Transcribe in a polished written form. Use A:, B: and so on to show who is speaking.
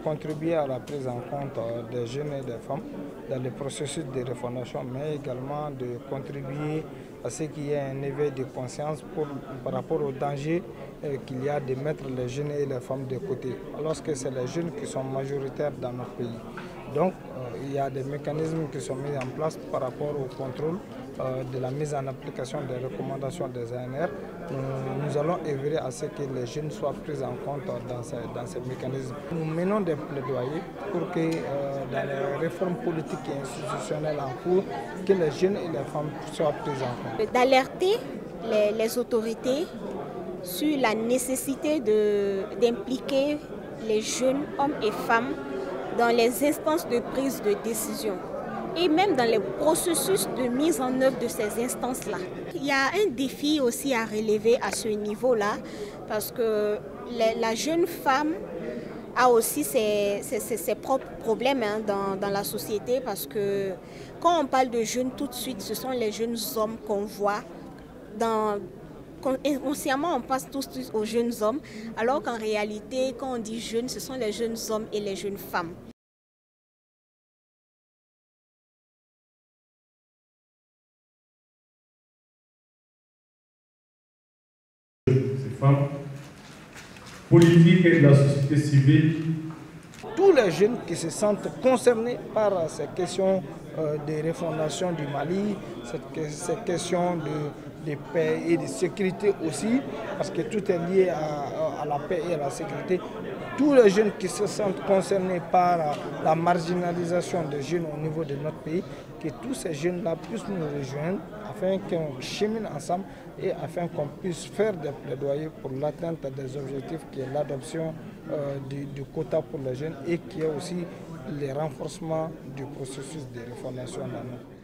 A: contribuer à la prise en compte des jeunes et des femmes dans le processus de refondation, mais également de contribuer à ce qu'il y ait un éveil de conscience par rapport au danger qu'il y a de mettre les jeunes et les femmes de côté, alors que c'est les jeunes qui sont majoritaires dans notre pays. Donc, il y a des mécanismes qui sont mis en place par rapport au contrôle de la mise en application des recommandations des ANR. Nous allons œuvrer à ce que les jeunes soient pris en compte dans ces mécanismes. Nous menons des plaidoyers pour que dans les réformes politiques et institutionnelles en cours, que les jeunes et les femmes soient pris en compte.
B: D'alerter les autorités sur la nécessité d'impliquer les jeunes hommes et femmes dans les instances de prise de décision et même dans les processus de mise en œuvre de ces instances-là. Il y a un défi aussi à relever à ce niveau-là parce que la jeune femme a aussi ses propres problèmes dans la société parce que quand on parle de jeunes, tout de suite, ce sont les jeunes hommes qu'on voit inconsciemment, on passe tous aux jeunes hommes, alors qu'en réalité, quand on dit jeunes, ce sont les jeunes hommes et les jeunes femmes.
C: Ces femmes politiques et de la société civile.
A: Tous les jeunes qui se sentent concernés par ces questions de refondation du Mali, ces questions de paix et de sécurité aussi, parce que tout est lié à la paix et à la sécurité. Tous les jeunes qui se sentent concernés par la marginalisation des jeunes au niveau de notre pays, que tous ces jeunes-là puissent nous rejoindre afin qu'on chemine ensemble et afin qu'on puisse faire des plaidoyers pour l'atteinte des objectifs qui est l'adoption du quota pour les jeunes et qui est aussi le renforcement du processus de refondation dans notre pays.